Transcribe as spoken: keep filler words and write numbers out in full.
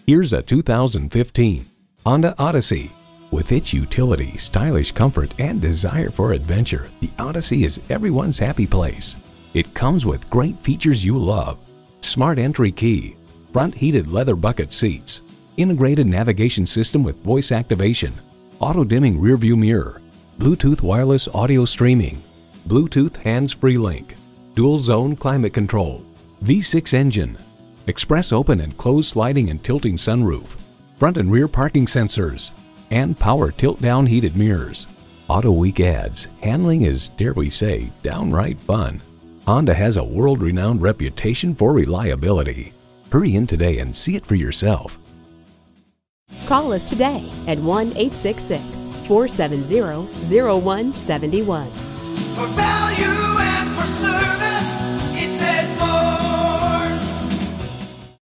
Here's a two thousand fifteen Honda Odyssey. With its utility, stylish comfort, and desire for adventure, the Odyssey is everyone's happy place. It comes with great features you love: smart entry key, front heated leather bucket seats, integrated navigation system with voice activation, auto-dimming rearview mirror, Bluetooth wireless audio streaming, Bluetooth hands-free link, dual zone climate control, V six engine, express open and closed sliding and tilting sunroof, front and rear parking sensors, and power tilt-down heated mirrors. Auto Week adds, handling is, dare we say, downright fun. Honda has a world-renowned reputation for reliability. Hurry in today and see it for yourself. Call us today at one eight six six, four seven zero, zero one seven one.